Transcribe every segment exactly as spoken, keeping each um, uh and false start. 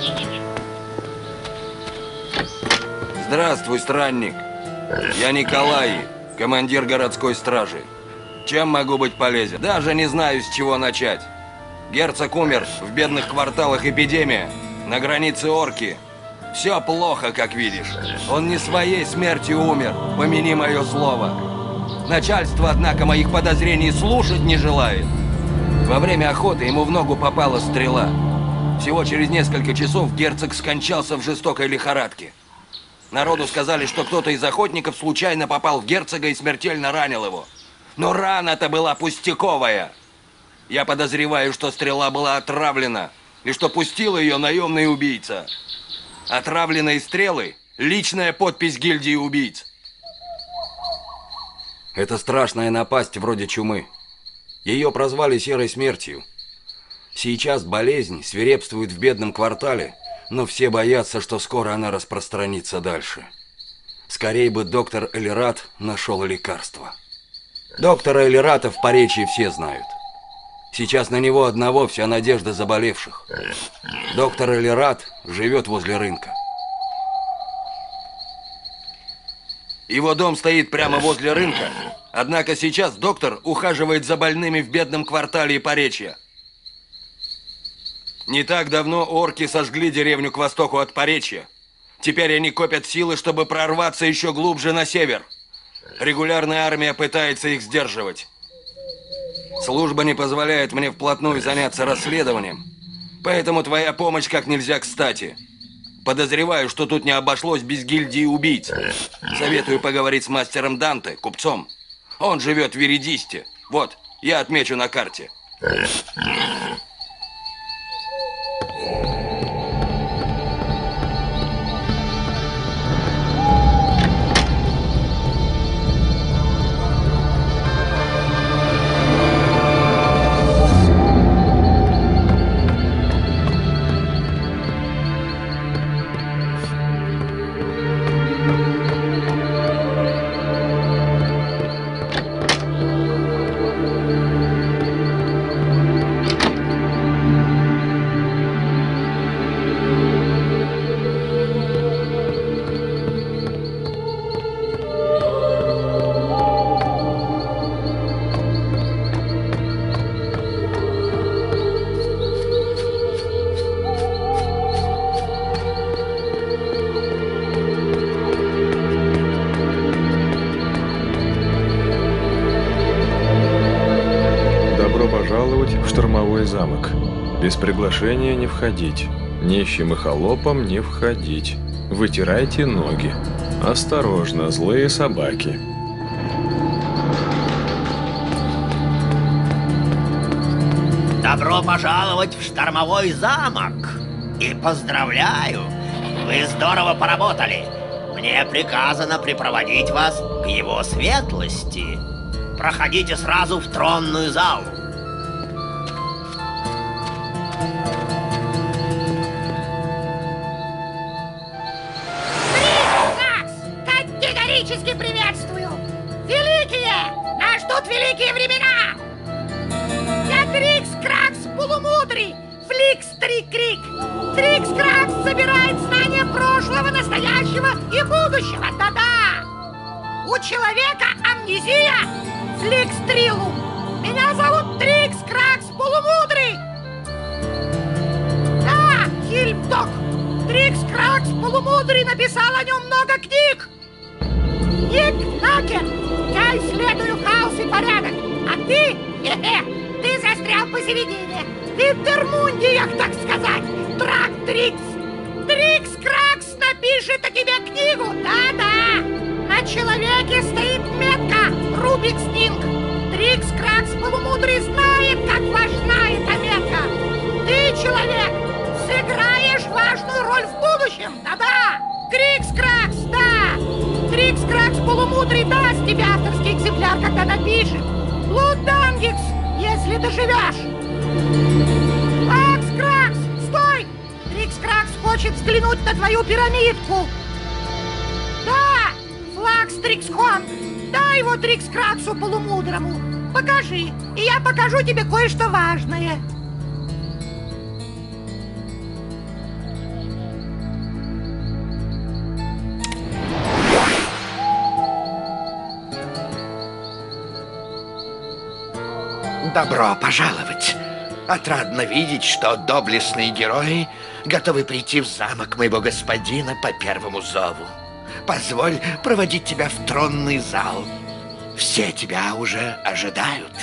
Здравствуй, странник. Я Николай, командир городской стражи. Чем могу быть полезен? Даже не знаю, с чего начать. Герцог умер, в бедных кварталах эпидемия, на границе орки. Все плохо, как видишь. Он не своей смертью умер, помяни мое слово. Начальство, однако, моих подозрений слушать не желает. Во время охоты ему в ногу попала стрела. Всего через несколько часов герцог скончался в жестокой лихорадке. Народу сказали, что кто-то из охотников случайно попал в герцога и смертельно ранил его. Но рана-то была пустяковая. Я подозреваю, что стрела была отравлена, и что пустил ее наемный убийца. Отравленные стрелы – личная подпись гильдии убийц. Это страшная напасть вроде чумы. Ее прозвали Серой Смертью. Сейчас болезнь свирепствует в бедном квартале, но все боятся, что скоро она распространится дальше. Скорее бы доктор Элират нашел лекарство. Доктора Элирата в Поречье все знают. Сейчас на него одного вся надежда заболевших. Доктор Элират живет возле рынка. Его дом стоит прямо возле рынка, однако сейчас доктор ухаживает за больными в бедном квартале Поречья. Не так давно орки сожгли деревню к востоку от Поречья. Теперь они копят силы, чтобы прорваться еще глубже на север. Регулярная армия пытается их сдерживать. Служба не позволяет мне вплотную заняться расследованием, поэтому твоя помощь как нельзя кстати. Подозреваю, что тут не обошлось без гильдии убийц. Советую поговорить с мастером Данте, купцом. Он живет в Веридисте. Вот, я отмечу на карте. Замок. Без приглашения не входить. Нищим и холопам не входить. Вытирайте ноги. Осторожно, злые собаки. Добро пожаловать в штормовой замок. И поздравляю, вы здорово поработали. Мне приказано припроводить вас к его светлости. Проходите сразу в тронную залу. Приветствую! Великие! Нас ждут великие времена! Я Трикс Кракс Полумудрый, Фликс Трик-Крик. Трикс Кракс собирает знания прошлого, настоящего и будущего. Да-да! У человека амнезия, Фликс Трилу. Меня зовут Трикс Кракс Полумудрый. Да, Хильмдок. Трикс Кракс Полумудрый написал о нем много книг. Ник Накер, я исследую хаос и порядок, а ты, хе-хе, ты застрял посередине, в интермундиях, так сказать, Трак Трикс. Трикс Кракс напишет о тебе книгу, да-да, на человеке стоит метка Рубикс Нинг. Трикс Кракс Полумудрый знает, как важна эта метка. Ты, человек, сыграешь важную роль в будущем, да-да, Трикс Кракс, да. Трикс Кракс Полумудрый даст тебе авторский экземпляр, когда напишет. Лудангикс, если доживешь. Флакс Кракс, стой! Трикс Кракс хочет взглянуть на твою пирамидку. Да, Флакс Триксхон, дай его Трикс Краксу Полумудрому. Покажи, и я покажу тебе кое-что важное. Добро пожаловать. Отрадно видеть, что доблестные герои готовы прийти в замок моего господина по первому зову. Позволь проводить тебя в тронный зал. Все тебя уже ожидают.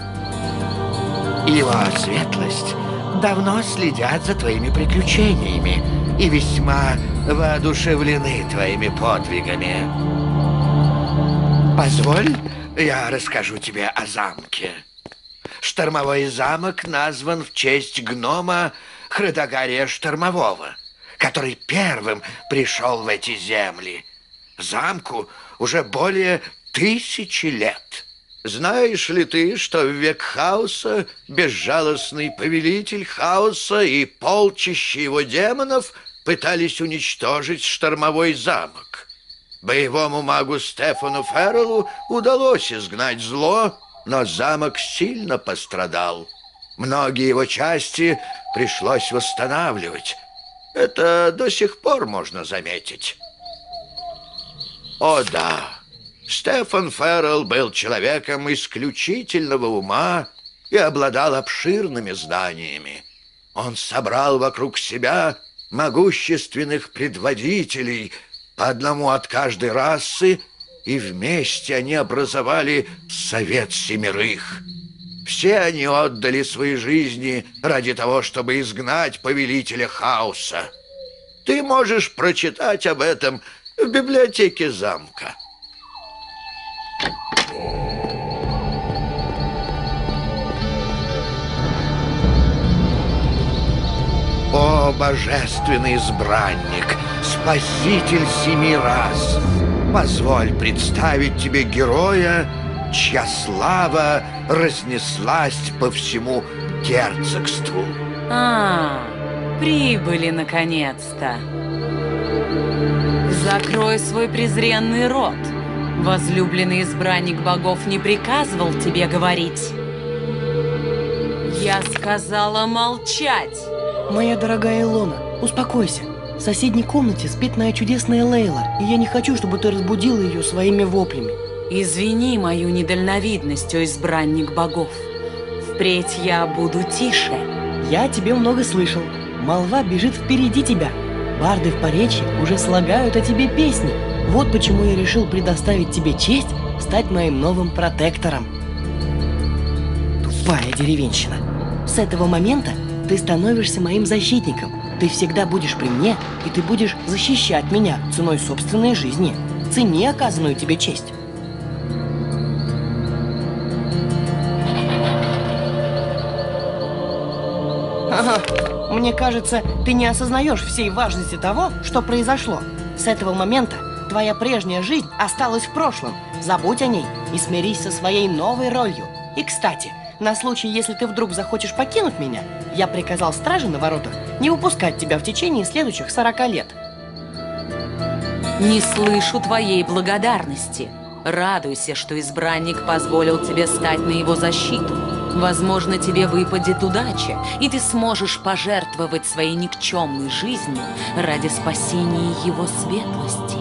Его светлость давно следят за твоими приключениями и весьма воодушевлены твоими подвигами. Позволь, я расскажу тебе о замке. Штормовой замок назван в честь гнома Хродагария Штормового, который первым пришел в эти земли. Замку уже более тысячи лет. Знаешь ли ты, что в век хаоса безжалостный повелитель хаоса и полчища его демонов пытались уничтожить Штормовой замок? Боевому магу Стефану Ферреллу удалось изгнать зло, но замок сильно пострадал. Многие его части пришлось восстанавливать. Это до сих пор можно заметить. О да, Стефан Феррелл был человеком исключительного ума и обладал обширными знаниями. Он собрал вокруг себя могущественных предводителей, по одному от каждой расы, и вместе они образовали Совет Семерых. Все они отдали свои жизни ради того, чтобы изгнать повелителя хаоса. Ты можешь прочитать об этом в библиотеке замка. О, божественный избранник, спаситель семи рас! Позволь представить тебе героя, чья слава разнеслась по всему герцогству. А, прибыли наконец-то. Закрой свой презренный рот. Возлюбленный избранник богов не приказывал тебе говорить. Я сказала молчать. Моя дорогая Илона, успокойся. В соседней комнате спит моя чудесная Лейла, и я не хочу, чтобы ты разбудила ее своими воплями. Извини мою недальновидность, о избранник богов. Впредь я буду тише. Я о тебе много слышал. Молва бежит впереди тебя. Барды в Поречье уже слагают о тебе песни. Вот почему я решил предоставить тебе честь стать моим новым протектором. Тупая деревенщина. С этого момента ты становишься моим защитником. Ты всегда будешь при мне, и ты будешь защищать меня ценой собственной жизни. Цени оказанную тебе честь. Ага, мне кажется, ты не осознаешь всей важности того, что произошло. С этого момента твоя прежняя жизнь осталась в прошлом. Забудь о ней и смирись со своей новой ролью. И, кстати, на случай, если ты вдруг захочешь покинуть меня, я приказал страже на воротах не выпускать тебя в течение следующих сорока лет. Не слышу твоей благодарности. Радуйся, что избранник позволил тебе стать на его защиту. Возможно, тебе выпадет удача, и ты сможешь пожертвовать своей никчемной жизнью ради спасения его светлости.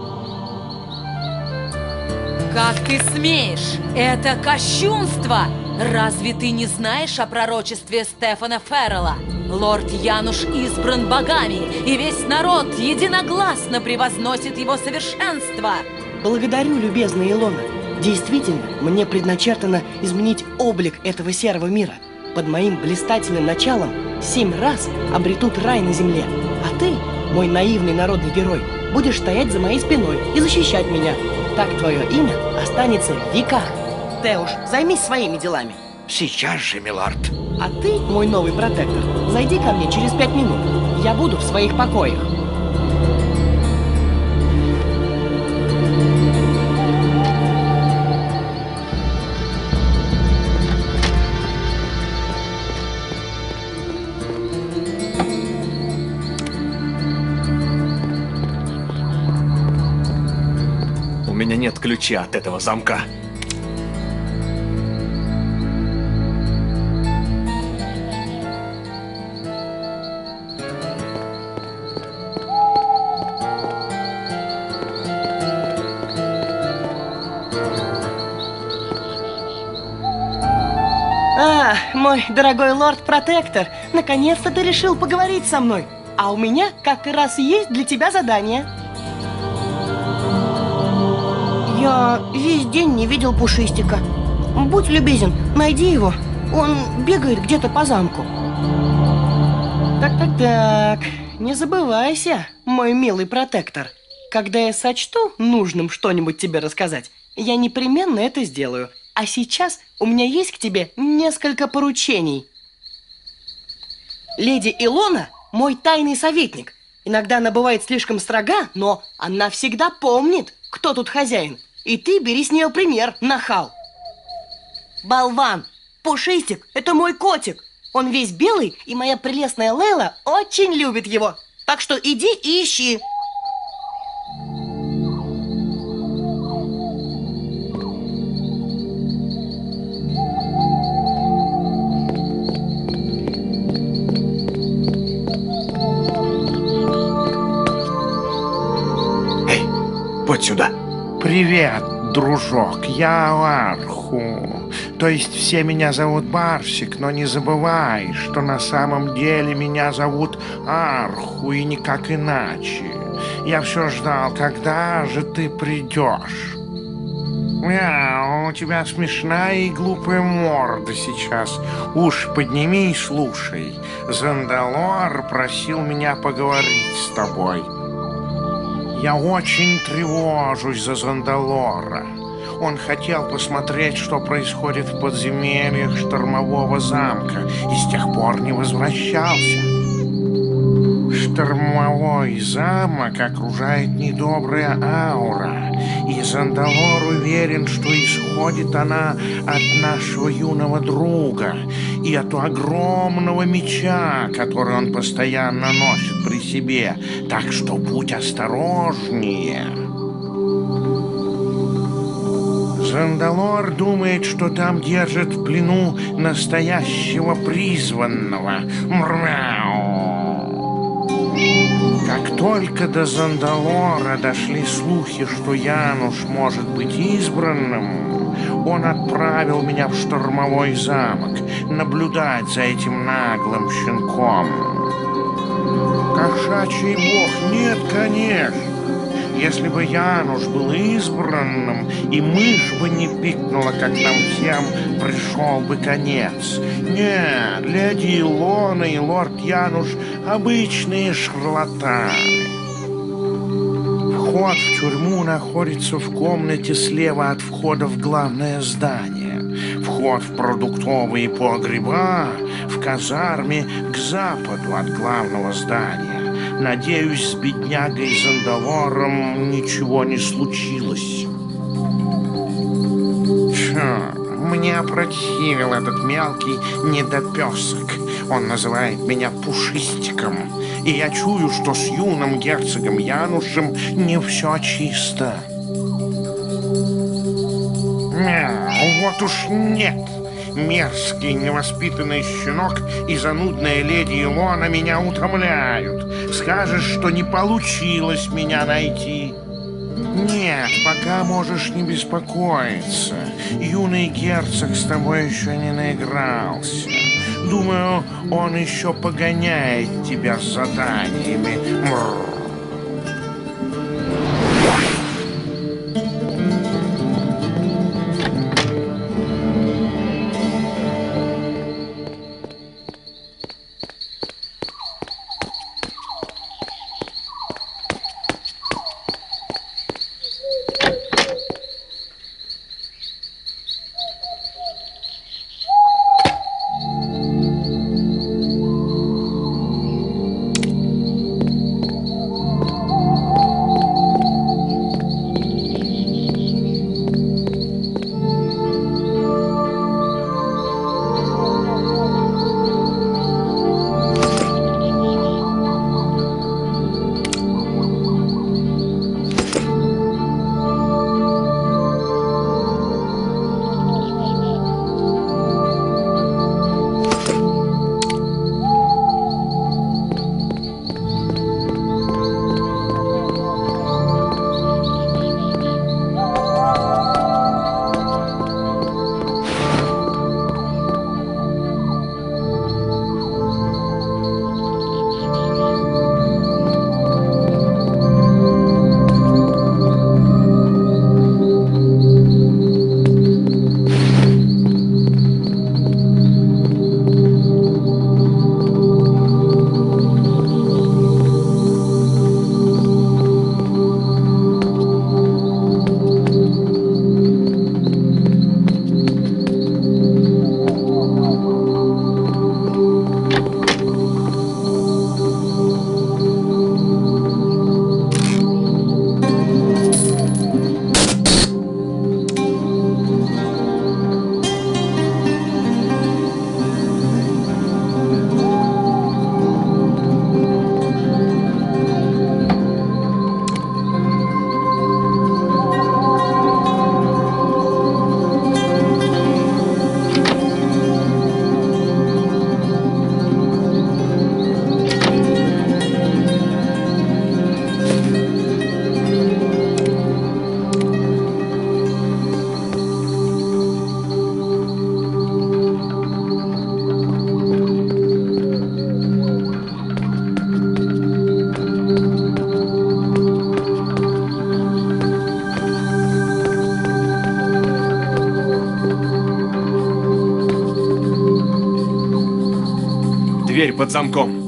Как ты смеешь? Это кощунство! Разве ты не знаешь о пророчестве Стефана Феррелла? Лорд Януш избран богами, и весь народ единогласно превозносит его совершенство. Благодарю, любезная Илона. Действительно, мне предначертано изменить облик этого серого мира. Под моим блистательным началом семь раз обретут рай на земле. А ты, мой наивный народный герой, будешь стоять за моей спиной и защищать меня. Так твое имя останется в веках. Теуш, займись своими делами. Сейчас же, милорд. А ты, мой новый протектор, зайди ко мне через пять минут. Я буду в своих покоях. У меня нет ключа от этого замка. Мой дорогой лорд-протектор, наконец-то ты решил поговорить со мной. А у меня как раз есть для тебя задание. Я весь день не видел Пушистика. Будь любезен, найди его. Он бегает где-то по замку. Так-так-так, не забывайся, мой милый протектор. Когда я сочту нужным что-нибудь тебе рассказать, я непременно это сделаю. А сейчас у меня есть к тебе несколько поручений. Леди Илона – мой тайный советник. Иногда она бывает слишком строга, но она всегда помнит, кто тут хозяин. И ты бери с нее пример, нахал. Болван! Пушистик – это мой котик. Он весь белый, и моя прелестная Лейла очень любит его. Так что иди и ищи. Эй, вот сюда. Привет, дружок, я Арху. То есть все меня зовут Барсик, но не забывай, что на самом деле меня зовут Арху и никак иначе. Я все ждал, когда же ты придешь. Мяу, у тебя смешная и глупая морда сейчас. Уж подними и слушай. Зандалор просил меня поговорить с тобой. Я очень тревожусь за Зандалора. Он хотел посмотреть, что происходит в подземельях штормового замка, и с тех пор не возвращался. Штормовой замок окружает недобрая аура, и Зандалор уверен, что исходит она от нашего юного друга и от огромного меча, который он постоянно носит при себе. Так что будь осторожнее. Зандалор думает, что там держит в плену настоящего призванного. Мряу. Как только до Зандалора дошли слухи, что Януш может быть избранным, он отправил меня в штормовой замок наблюдать за этим наглым щенком. Кошачий бог, нет, конечно. Если бы Януш был избранным, и мышь бы не пикнула, как нам всем, пришел бы конец. Нет, леди Илона и лорд Януш — обычные шарлатаны. Вход в тюрьму находится в комнате слева от входа в главное здание. Вход в продуктовые погреба в казарме к западу от главного здания. Надеюсь, с беднягой Зандалором ничего не случилось. Черт, мне опротивил этот мелкий недопесок. Он называет меня Пушистиком. И я чую, что с юным герцогом Янушем не все чисто. Мяу, вот уж нет. Мерзкий, невоспитанный щенок и занудная леди Илона меня утомляют. Скажешь, что не получилось меня найти. Нет, пока можешь не беспокоиться. Юный герцог с тобой еще не наигрался. Думаю, он еще погоняет тебя с заданиями. Мррр. под замком.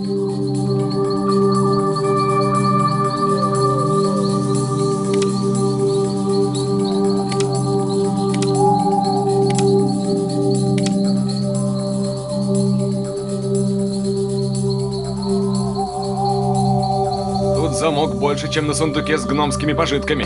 Тут замок больше, чем на сундуке с гномскими пожитками.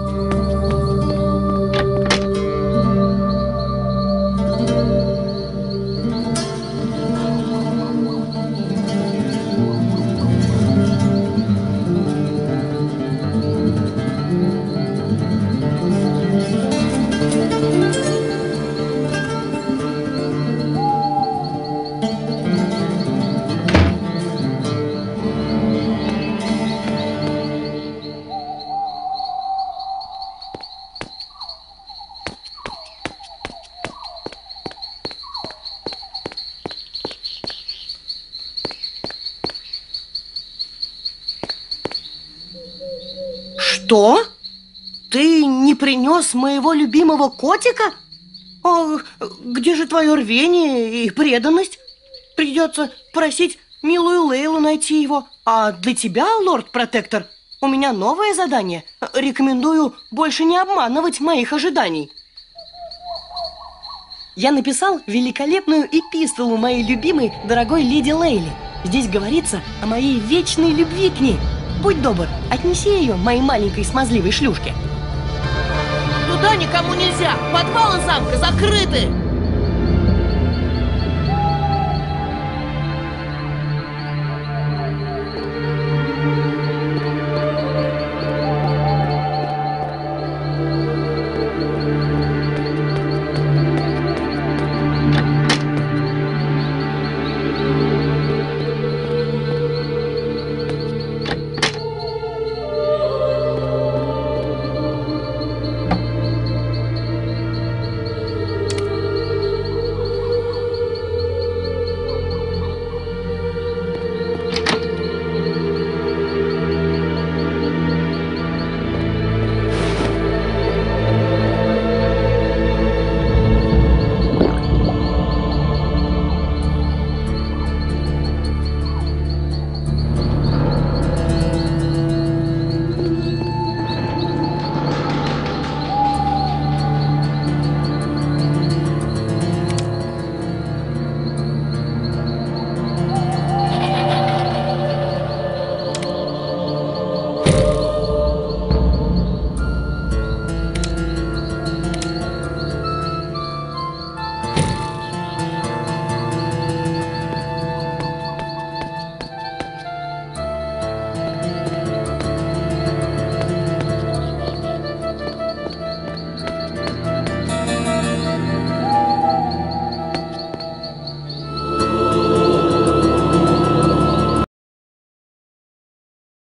Что? Ты не принес моего любимого котика? О, где же твое рвение и преданность? Придется просить милую Лейлу найти его. А для тебя, лорд-протектор, у меня новое задание. Рекомендую больше не обманывать моих ожиданий. Я написал великолепную эпистолу моей любимой, дорогой леди Лейле. Здесь говорится о моей вечной любви к ней. Будь добр, отнеси ее моей маленькой смазливой шлюшке. Туда никому нельзя! Подвалы замка закрыты!